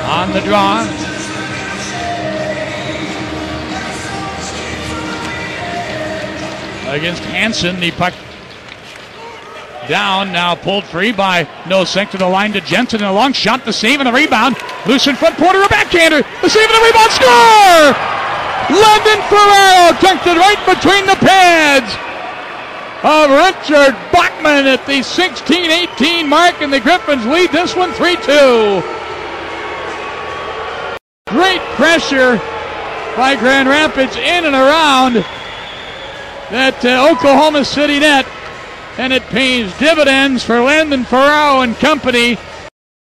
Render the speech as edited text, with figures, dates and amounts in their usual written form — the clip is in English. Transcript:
on the draw. Against Hansen, the puck down, now pulled free by Nosek to the line to Jensen, and a long shot, the save and the rebound. Loose in front, Porter, a backhander, the save and the rebound, score! Landon Ferraro tucked it right between the pads of Richard Bachman at the 16-18 mark, and the Griffins lead this one 3-2. Great pressure by Grand Rapids in and around that Oklahoma City net, and it pays dividends for Landon Ferraro and company